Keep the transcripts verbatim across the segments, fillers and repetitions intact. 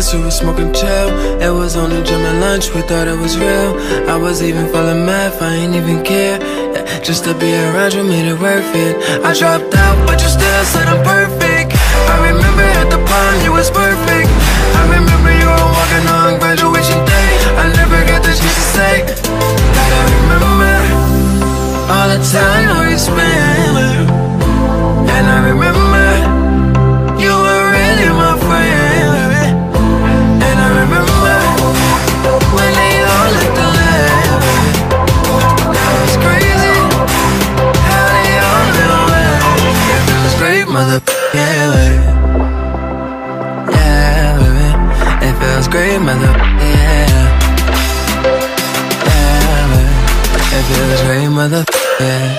us, we were smoking chill. It was only gym and lunch, we thought it was real. I was even feeling math, I ain't even care. Yeah, just to be around you made it worth it. I dropped out, but you still said I'm perfect. I remember at the prom, you was perfect. I remember you were walking on graduation day. I never got the chance to say that I remember all the time we spent. And I remember you were really my friend. And I remember when they all looked alike. That was crazy how they all knew it. It feels great, mother, yeah, baby. Yeah, baby. It feels great, mother, yeah. Yeah, baby. It feels great, mother, yeah.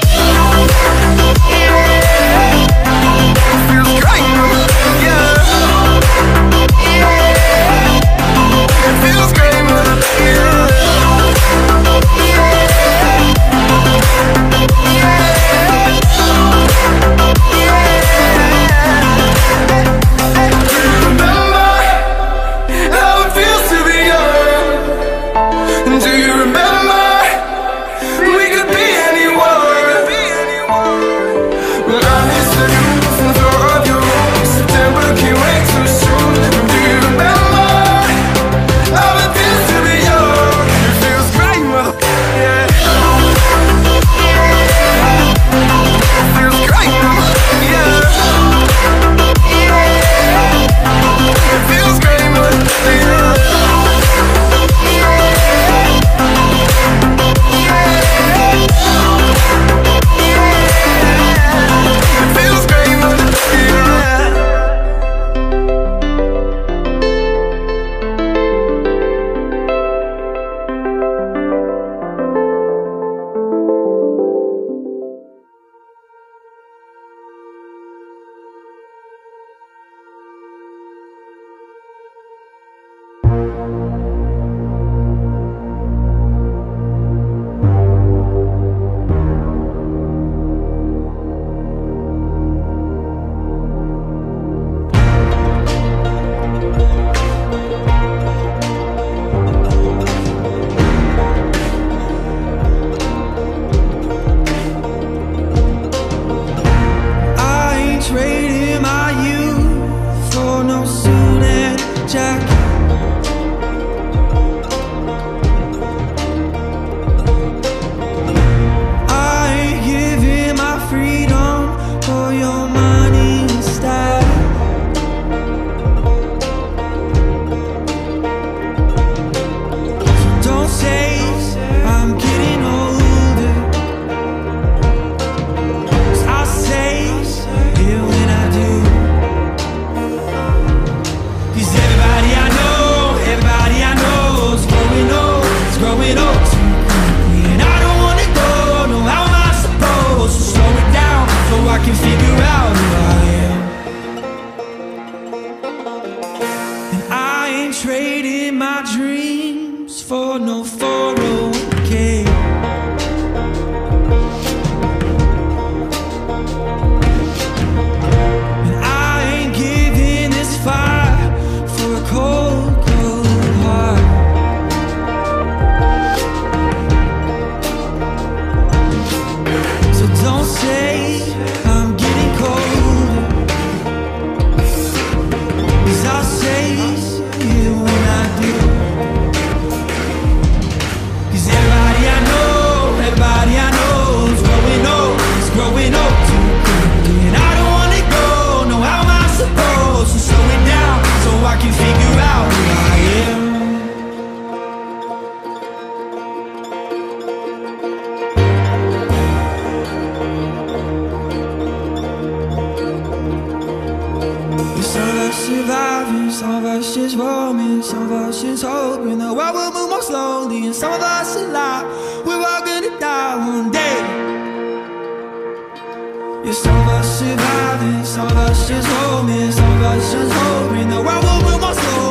Trading my dreams for no four oh one k. And I ain't giving this fire for a cold, cold heart. So don't say I'm getting colder, 'cause I'll say when I do. 'Cause everybody I know, everybody I know is growing old, is growing old too quickly. And I don't wanna go, no, how am I supposed to slow it down so I can figure out who I am? Some of us surviving, some of us just roaming, some of us just hoping the world will move more slowly. And some of us alive, we're all gonna die one day. Yeah, some of us surviving, some of us just hoping, some of us just hoping the world will move more slowly.